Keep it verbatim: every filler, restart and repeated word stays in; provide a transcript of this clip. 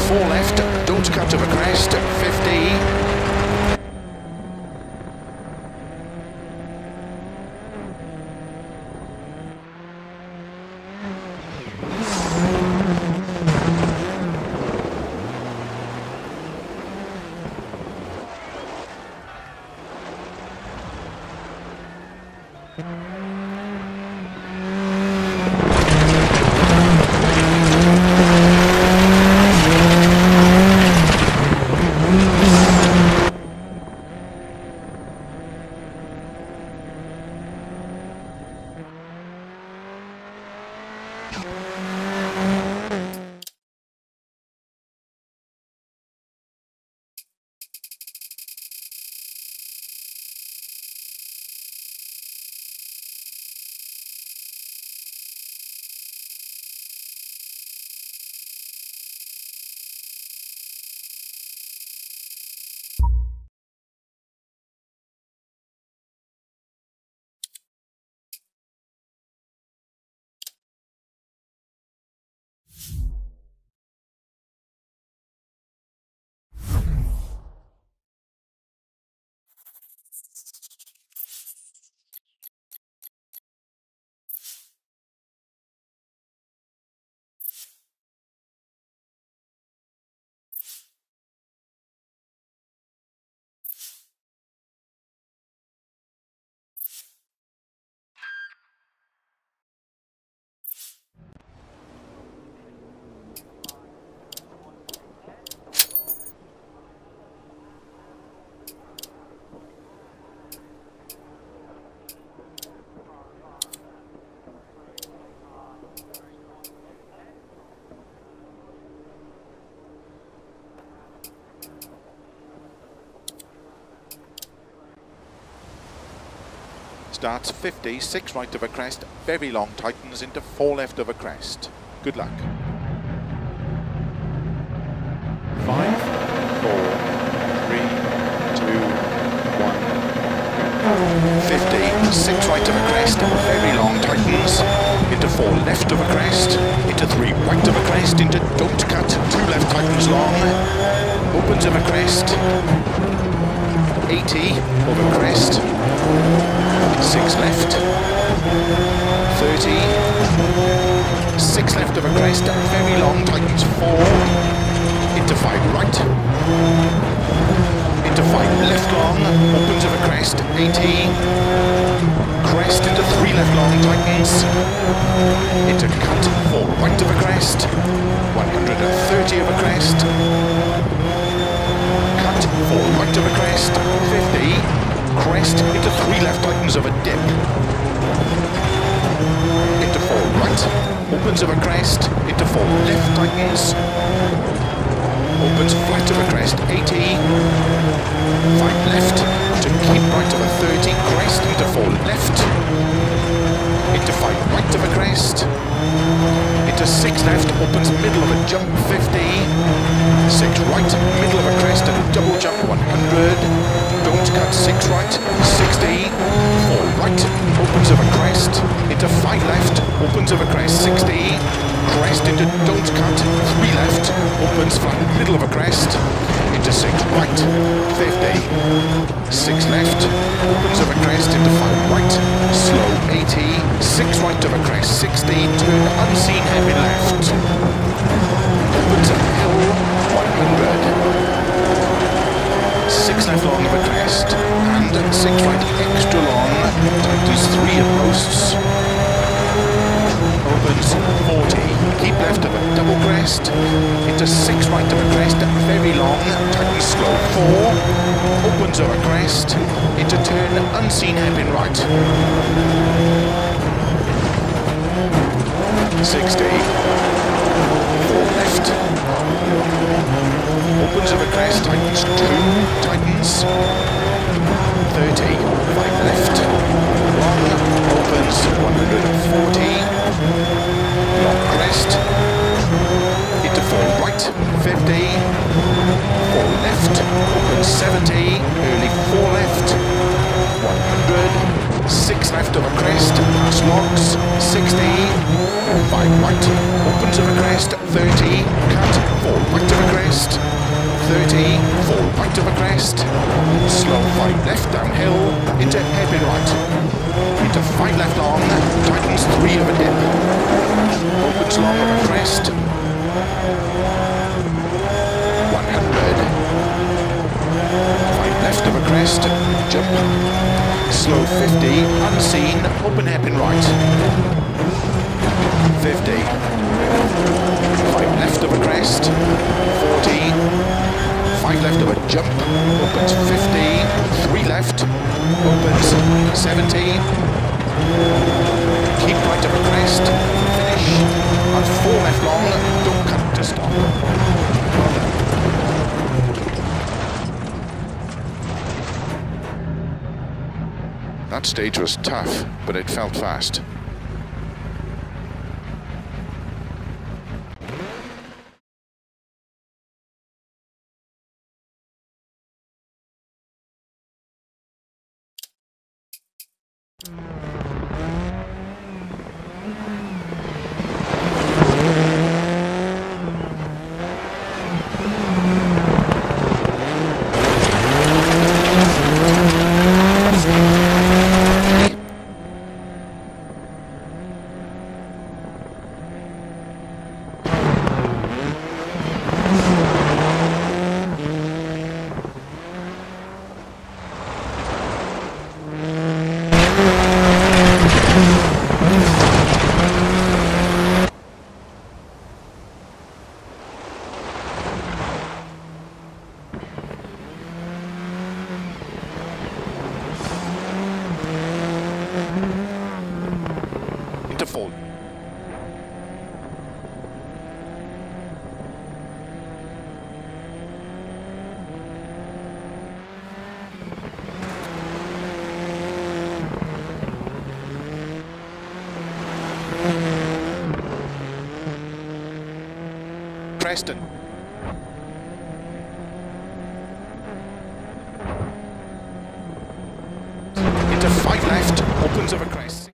four left, don't cut over crest, fifty. Starts fifty, six right of a crest, very long, tightens into four left of a crest. Good luck. Five, four, three, two, one. fifty, six right of a crest, very long, tightens into four left of a crest, into three right of a crest, into don't cut, two left tightens long, opens of a crest, eighty over crest, six left, thirty, six left of a crest, very long, tightens four, into five right, into five left long, opens of a crest, eighty, crest into three left long, tightens, into cut, four right of a crest, one hundred thirty of a crest, cut, four right of a crest, fifty, crest into three left tightens of a dip, into four right, opens of a crest, into four left tightens, opens flat of a crest, eighty, five left, to keep right of a thirty, crest into four left, into five right of a crest, into six left, opens middle of a jump, fifty, six right, middle of a crest and a double jump, one hundred, don't cut, six right, sixty, four right, opens of a crest, into five left, opens of a crest, sixty, crest into don't cut, three left, opens flat, middle of a crest, into six right, fifty, six left, opens of a crest, into five right, slow, eighty, six right of a crest, sixty, turn unseen heavy left, opens a hill, one hundred, six left long of a crest, and six right extra long, tightens three at posts, opens forty, keep left of a double crest, into six right of a crest, very long, tightens slow, four, opens of a crest, into turn unseen hairpin right, sixty, four left, opens of a crest, tightens two, tightens, thirty, five left, one, opens, one hundred forty, long crest, into four right, fifty, four left, opens seventy, early four left, one hundred, six left of a crest, pass logs, sixty, five right, opens of a crest, thirty, cut, four right of a crest, thirty, four right of a crest, slow five left downhill, into hairpin right, into five left long, tightens three of a dip, opens long of a crest, one hundred, five left of a crest, jump, slow fifty, unseen, open hairpin right, fifty, five left of a crest, forty, five left of a jump, opens fifty, three left, opens seventy, keep right of a crest, finish, and four left long, don't cut to stop. That stage was tough, but it felt fast. Into fall. Preston. Into five left, opens of a crest.